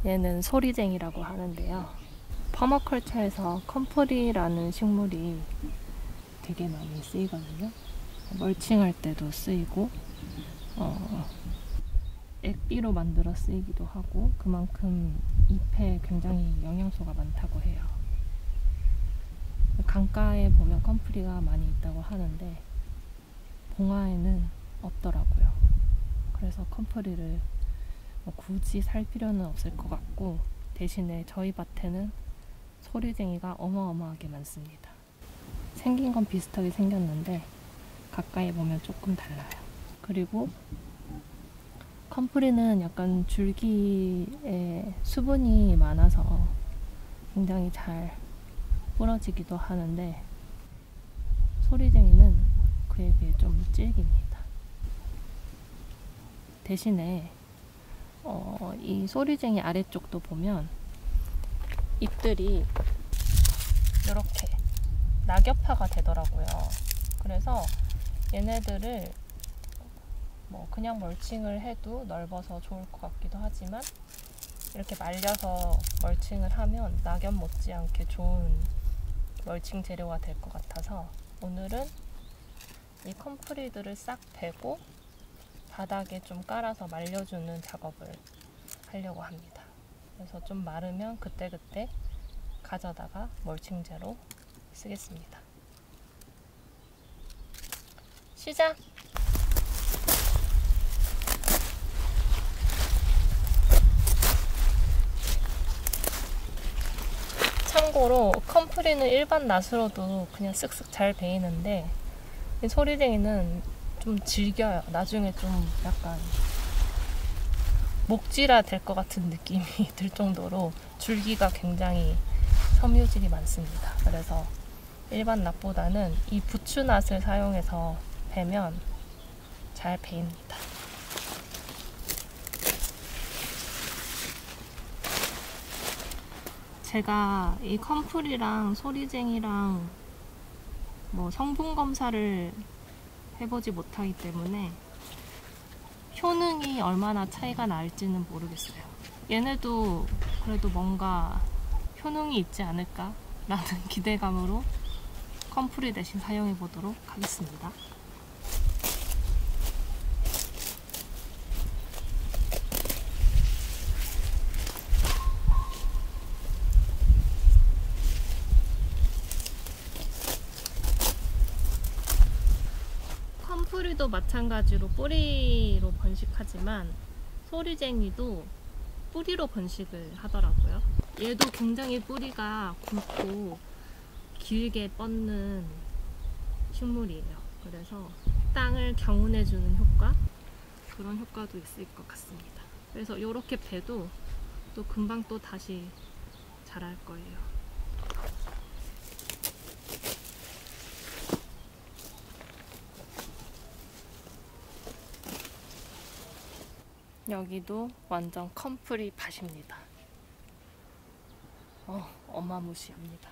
얘는 소리쟁이라고 하는데요. 퍼마컬처에서 컴프리라는 식물이 되게 많이 쓰이거든요. 멀칭할 때도 쓰이고 액비로 만들어 쓰이기도 하고, 그만큼 잎에 굉장히 영양소가 많다고 해요. 강가에 보면 컴프리가 많이 있다고 하는데 봉화에는 없더라고요. 그래서 컴프리를 굳이 살 필요는 없을 것 같고, 대신에 저희 밭에는 소리쟁이가 어마어마하게 많습니다. 생긴 건 비슷하게 생겼는데 가까이 보면 조금 달라요. 그리고 컴프리는 약간 줄기에 수분이 많아서 굉장히 잘 부러지기도 하는데, 소리쟁이는 그에 비해 좀 질깁니다. 대신에 이 소리쟁이 아래쪽도 보면 잎들이 이렇게 낙엽화가 되더라고요. 그래서 얘네들을 그냥 멀칭을 해도 넓어서 좋을 것 같기도 하지만, 이렇게 말려서 멀칭을 하면 낙엽 못지않게 좋은 멀칭 재료가 될 것 같아서 오늘은 이 컴프리들을 싹 베고 바닥에 좀 깔아서 말려주는 작업을 하려고 합니다. 그래서 좀 마르면 그때그때 가져다가 멀칭제로 쓰겠습니다. 시작! 참고로 컴프리는 일반 낫으로도 그냥 쓱쓱 잘 베이는데, 이 소리쟁이는 좀 질겨요. 나중에 좀 약간 목질화 될 것 같은 느낌이 들 정도로 줄기가 굉장히 섬유질이 많습니다. 그래서 일반 낫보다는 이 부추낫을 사용해서 베면 잘 베입니다. 제가 이 컴프리랑 소리쟁이랑 성분 검사를 해보지 못하기 때문에 효능이 얼마나 차이가 날지는 모르겠어요. 얘네도 그래도 뭔가 효능이 있지 않을까 라는 기대감으로 컴프리 대신 사용해 보도록 하겠습니다. 컴프리도 마찬가지로 뿌리로 번식하지만 소리쟁이도 뿌리로 번식을 하더라고요. 얘도 굉장히 뿌리가 굵고 길게 뻗는 식물이에요. 그래서 땅을 경운해주는 효과, 그런 효과도 있을 것 같습니다. 그래서 이렇게 베도 또 금방 또 다시 자랄 거예요. 여기도 완전 컴프리 밭입니다. 어마무시합니다.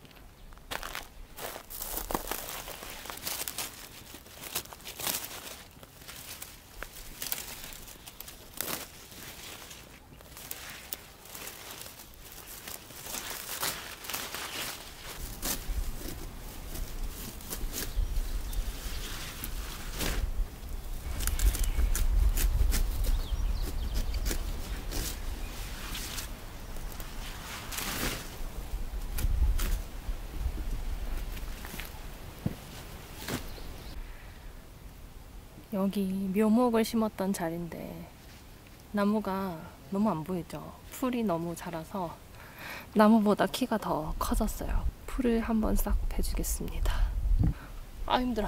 여기 묘목을 심었던 자리인데 나무가 너무 안 보이죠? 풀이 너무 자라서 나무보다 키가 더 커졌어요. 풀을 한번 싹 베주겠습니다. 아, 힘들어.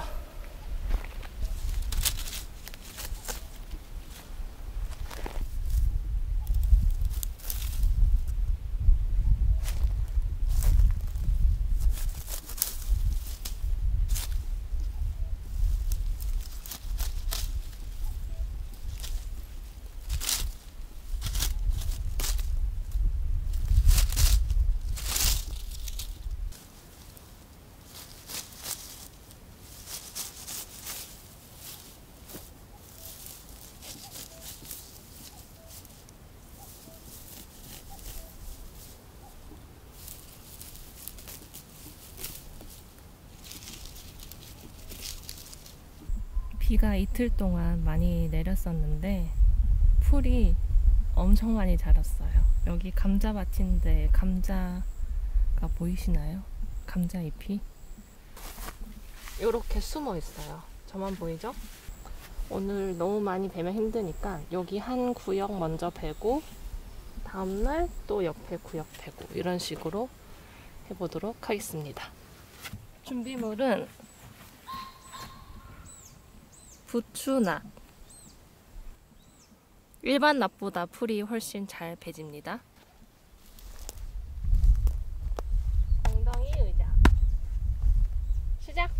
비가 이틀 동안 많이 내렸었는데 풀이 엄청 많이 자랐어요. 여기 감자밭인데 감자가 보이시나요? 감자잎이 이렇게 숨어 있어요. 저만 보이죠? 오늘 너무 많이 베면 힘드니까 여기 한 구역 먼저 베고 다음날 또 옆에 구역 베고 이런 식으로 해보도록 하겠습니다. 준비물은 부추낫. 일반 낫보다 풀이 훨씬 잘 배집니다. 엉덩이 의자. 시작!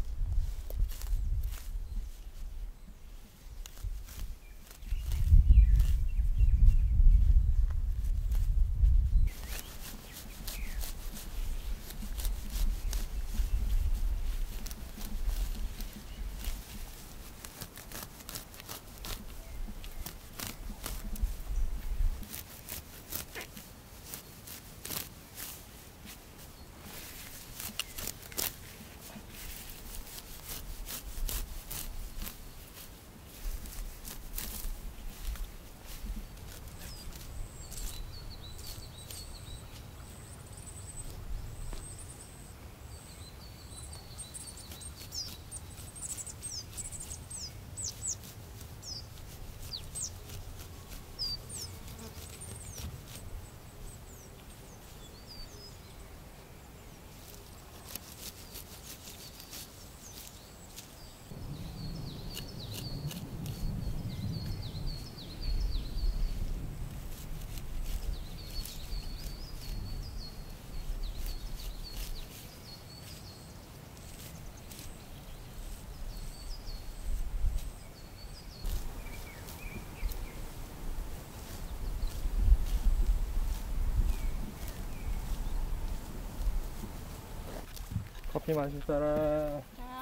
커피 마실 사람.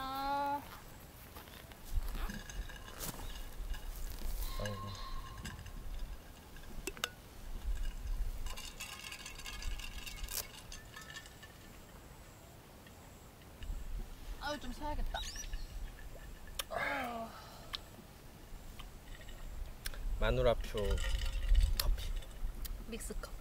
아이고. 아유, 좀 사야겠다. 마누라표 커피. 믹스 커피.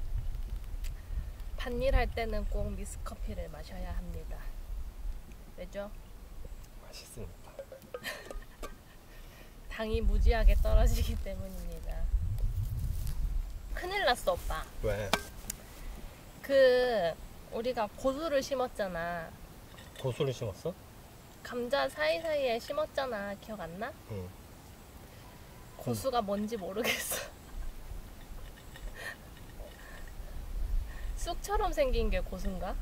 밭일 할 때는 꼭 믹스 커피를 마셔야 합니다. 왜죠? 맛있으니까. 당이 무지하게 떨어지기 때문입니다. 큰일 났어, 오빠. 왜? 우리가 고수를 심었잖아. 고수를 심었어? 감자 사이사이에 심었잖아. 기억 안 나? 응. 고수가 뭔지 모르겠어. 쑥처럼 생긴 게 고수인가?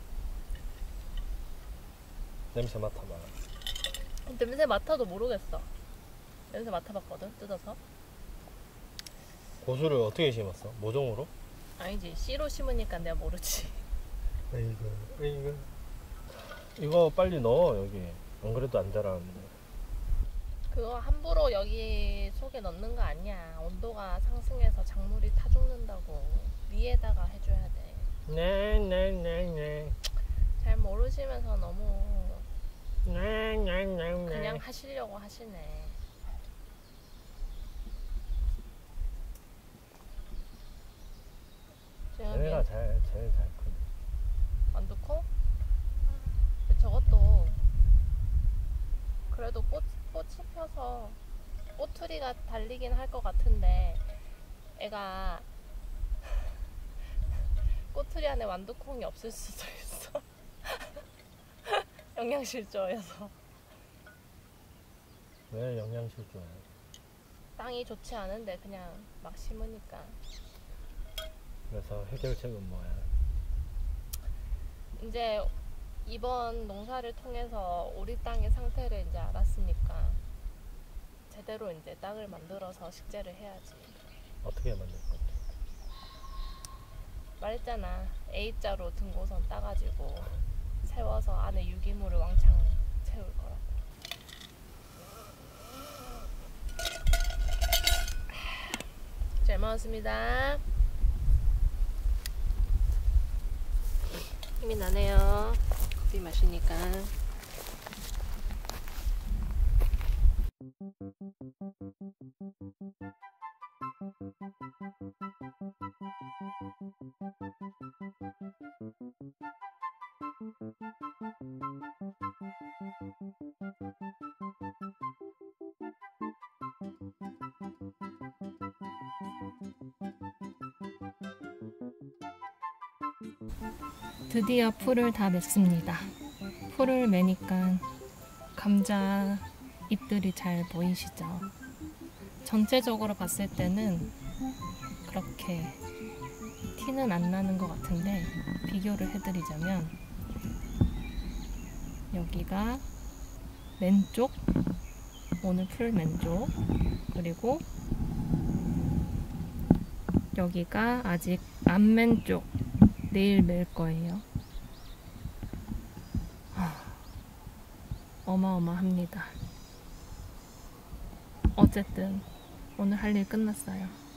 냄새 맡아봐. 냄새 맡아도 모르겠어. 냄새 맡아봤거든, 뜯어서. 고수를 어떻게 심었어? 모종으로? 아니지, 씨로 심으니까 내가 모르지. 이거. 이거 빨리 넣어, 여기. 안 그래도 안 자라는데. 그거 함부로 여기 속에 넣는 거 아니야. 온도가 상승해서 작물이 타 죽는다고. 위에다가 해줘야 돼. 네. 잘 모르시면서 너무 네. 그냥 하시려고 하시네. 얘네가 제일 잘 크네. 완두콩? 근데 저것도 그래도 꽃이 펴서 꼬투리가 달리긴 할 것 같은데 애가 꼬투리 안에 완두콩이 없을 수도 있어. 영양실조여서. 왜 영양실조야? 땅이 좋지 않은데 그냥 막 심으니까. 그래서 해결책은 뭐야? 이제 이번 농사를 통해서 우리 땅의 상태를 이제 알았으니까 제대로 이제 땅을 만들어서 식재를 해야지. 어떻게 만들 건데? 말했잖아. A자로 등고선 따가지고 세워서 안에 유기물을 왕창 채울 거라고. 잘 먹었습니다. 힘이 나네요. 커피 마시니까. 드디어 풀을 다 맸습니다. 풀을 매니까 감자 잎들이 잘 보이시죠? 전체적으로 봤을 때는 그렇게 티는 안 나는 것 같은데 비교를 해드리자면 여기가 맨쪽, 오늘 풀 맨쪽, 그리고 여기가 아직 안 맨쪽, 내일 맬 거예요. 어마어마합니다. 어쨌든 오늘 할 일 끝났어요.